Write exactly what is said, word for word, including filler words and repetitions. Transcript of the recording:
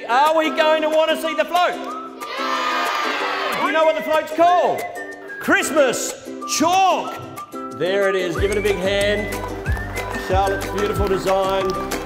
Are we going to want to see the float? Do you know what the float's called? Christmas chalk. There it is. Give it a big hand. Charlotte's beautiful design.